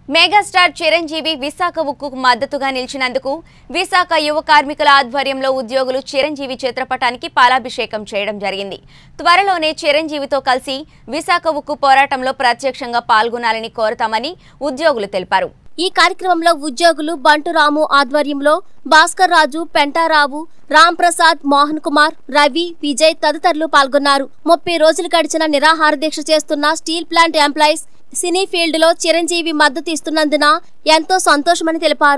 Megastar Chiranjeevi Visakha ఉక్కుకు మద్దతుగా నిలిచినందుకు విశాఖ యువ కార్మికుల ఆధ్వర్యంలో ఉద్యోగులు చిరంజీవి చిత్రపటానికి పాలాభిషేకం చేయడం జరిగింది. త్వరలోనే చిరంజీవితో కలిసి విశాఖ ఉక్కు పోరాటంలో ప్రత్యక్షంగా పాల్గొనాలని కోరుతామని ఉద్యోగులు తెలిపారు. ఈ కార్యక్రమంలో ఉద్యోగులు బంటురాము ఆధ్వర్యంలో భాస్కర్ రాజు, పెంటారావు, రామ్ ప్రసాద్, మోహన్ కుమార్, రవి, విజయ్ తదితరులు పాల్గొన్నారు. 30 రోజులు గడిచిన నిరాహార దీక్ష చేస్తున్న steel plant employees cine field లో చిరంజీవి మద్దతు ఇస్తున్నందున ఎంతో సంతోషమని తెలిపారు.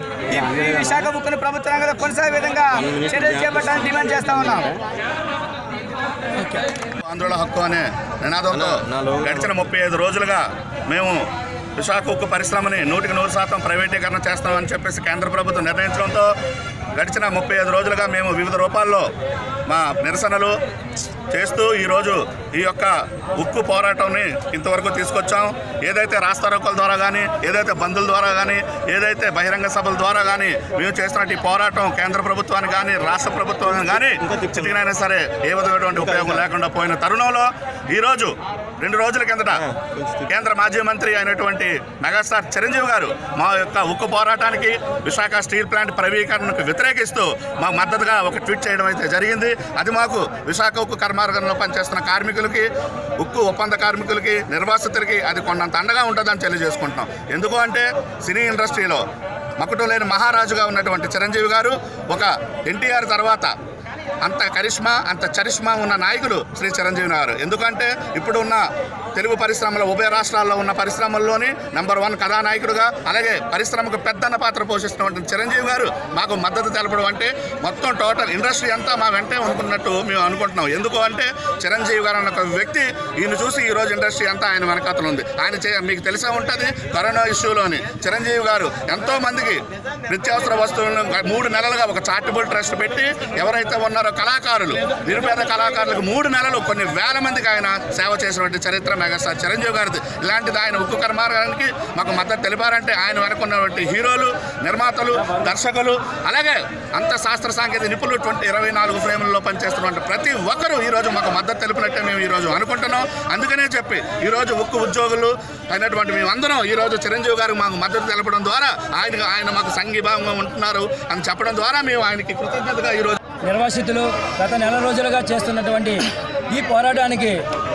ఆంధ్రుల హక్కు అనే నినాదంతో గడిచిన 35 రోజులుగా మేము విశాఖ ఉక్కు పరిశ్రమని 100% ప్రైవేటీకరణ చేస్తామని చెప్పేసి కేంద్ర ప్రభుత్వం నిర్ణయించడంతో గడిచిన 35 రోజులుగా మేము వివిధ రూపాల్లో మా నిరసనలు చేస్తూ ఈరోజు ఈ యొక్క ఉక్కు పోరాటాన్ని ఇంతవరకు తీసుకొచ్చాం. ఏదైతే రాస్తారోకోల ద్వారా కానీ, ఏదైతే బంధుల ద్వారా కానీ, ఏదైతే బహిరంగ సభల ద్వారా కానీ మేము చేస్తున్నట్టు ఈ పోరాటం కేంద్ర ప్రభుత్వానికి కానీ, రాష్ట్ర ప్రభుత్వానికి కానీ చిటికినైనా సరే ఏ విధమైనటువంటి ఉపయోగం లేకుండా పోయిన తరుణంలో ఈరోజు 2 రోజుల కిందట కేంద్ర మాజీ మంత్రి అయినటువంటి మెగాస్టార్ చిరంజీవి గారు మా యొక్క ఉక్కు పోరాటానికి, విశాఖ స్టీల్ ప్లాంట్ ప్రైవేటీకరణకు వ్యతిరేకిస్తూ మా మద్దతుగా ఒక ట్వీట్ చేయడం అయితే జరిగింది. అది మాకు విశాఖ ఉక్కు కర్మాగారంలో పనిచేస్తున్న కార్మికులకి, ఉక్కు ఒప్పంద కార్మికులకి, నిర్వాసితులకి అది కొండంత అండగా ఉంటుందని తెలియజేసుకుంటున్నాం. ఎందుకు అంటే సినీ ఇండస్ట్రీలో మకుటం లేని మహారాజుగా ఉన్నటువంటి చిరంజీవి గారు ఒక ఎన్టీఆర్ తర్వాత అంత కరిష్మా, అంత చరిష్మా ఉన్న నాయకులు శ్రీ చిరంజీవి గారు. ఎందుకంటే ఇప్పుడున్న తెలుగు పరిశ్రమలో, ఉభయ రాష్ట్రాల్లో ఉన్న పరిశ్రమల్లోని నెంబర్ 1 కథానాయకుడుగా, అలాగే పరిశ్రమకు పెద్దన్న పాత్ర పోషిస్తున్నటువంటి చిరంజీవి గారు మాకు మద్దతు తెలపడం అంటే మొత్తం టోటల్ ఇండస్ట్రీ అంతా మా వెంటే అనుకున్నట్టు మేము అనుకుంటున్నాం. ఎందుకు అంటే చిరంజీవి గారు అన్న ఒక వ్యక్తి, ఈయన చూసి ఈరోజు ఇండస్ట్రీ అంతా ఆయన వెనకాతలు ఉంది. ఆయన మీకు తెలిసే ఉంటుంది, కరోనా ఇష్యూలోని చిరంజీవి గారు ఎంతో మందికి నిత్యావసర వస్తువులను 3 నెలలుగా ఒక చారిటబుల్ ట్రస్ట్ పెట్టి ఎవరైతే ఉన్నారో కళాకారులు, నిరుపేద కళాకారులకు 3 నెలలు కొన్ని వేల మందికి ఆయన సేవ చేసినటువంటి చరిత్ర మెగాస్టార్ చిరంజీవి గారిది. ఇలాంటిది ఆయన ఉక్కు కర్మాగారానికి మాకు మద్దతు తెలిపారంటే ఆయన వెనుకున్నటువంటి హీరోలు, నిర్మాతలు, దర్శకులు, అలాగే అంత శాస్త్ర సాంకేతిక నిపుణులు 24 ఫ్రేముల్లో పనిచేస్తున్నటువంటి ప్రతి ఒక్కరూ ఈరోజు మాకు మద్దతు తెలిపినట్టే మేము ఈరోజు అనుకుంటున్నాం. అందుకనే చెప్పి ఈరోజు ఉక్కు ఉద్యోగులు అయినటువంటి మేమందరం ఈరోజు చిరంజీవి గారికి మాకు మద్దతు తెలపడం ద్వారా ఆయన మాకు సంఘీభావంగా ఉంటున్నారు అని చెప్పడం ద్వారా మేము ఆయనకి కృతజ్ఞతగా ఈరోజు నిర్వాసితులు గత నెల రోజులుగా చేస్తున్నటువంటి ఈ పోరాటానికి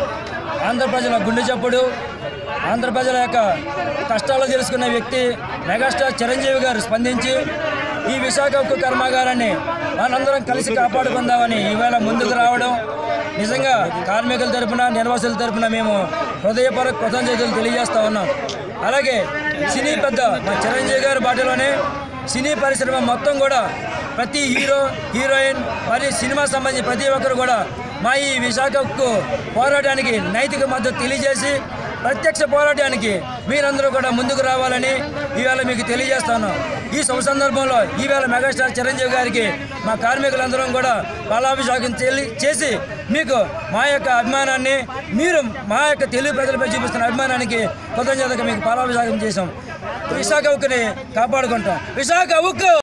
ఆంధ్ర ప్రజల గుండె చప్పుడు, ఆంధ్ర ప్రజల యొక్క కష్టాలు తెలుసుకున్న వ్యక్తి మెగాస్టార్ చిరంజీవి గారు స్పందించి ఈ విశాఖ ఉక్కు కర్మాగారాన్ని మనందరం కలిసి కాపాడుకుందామని ఈవేళ ముందుకు రావడం నిజంగా కార్మికుల తరపున, నిర్వాసుల తరపున మేము హృదయపూర్వక కృతజ్ఞతలు తెలియజేస్తూ ఉన్నాం. అలాగే సినీ పెద్ద మా చిరంజీవి గారి బాటలోనే సినీ పరిశ్రమ మొత్తం కూడా ప్రతి హీరో, హీరోయిన్ మరియు సినిమా సంబంధించి ప్రతి ఒక్కరు కూడా మా ఈ విశాఖ ఉక్కు పోరాటానికి నైతిక మద్దతు తెలియజేసి ప్రత్యక్ష పోరాటానికి మీరందరూ కూడా ముందుకు రావాలని ఈవేళ మీకు తెలియజేస్తాను. ఈ శుభ సందర్భంలో ఈవేళ మెగాస్టార్ చిరంజీవి గారికి మా కార్మికులందరం కూడా పాలాభిషేకం చేసి మీకు మా యొక్క అభిమానాన్ని, మీరు మా యొక్క తెలుగు ప్రజలపై చూపిస్తున్న అభిమానానికి కృతజ్ఞతగా మీకు పాలాభిషేకం చేశాం. విశాఖ ఉక్కుని కాపాడుకుంటాం. విశాఖ ఉక్కు!